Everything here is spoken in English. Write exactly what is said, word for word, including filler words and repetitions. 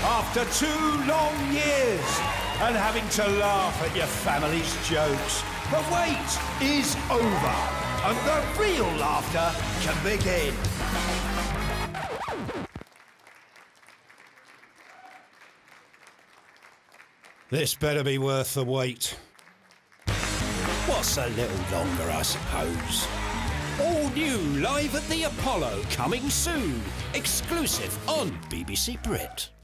after two long years and having to laugh at your family's jokes. The wait is over and the real laughter can begin. This better be worth the wait. What's a little longer, I suppose? All new Live at the Apollo coming soon. Exclusive on B B C Brit.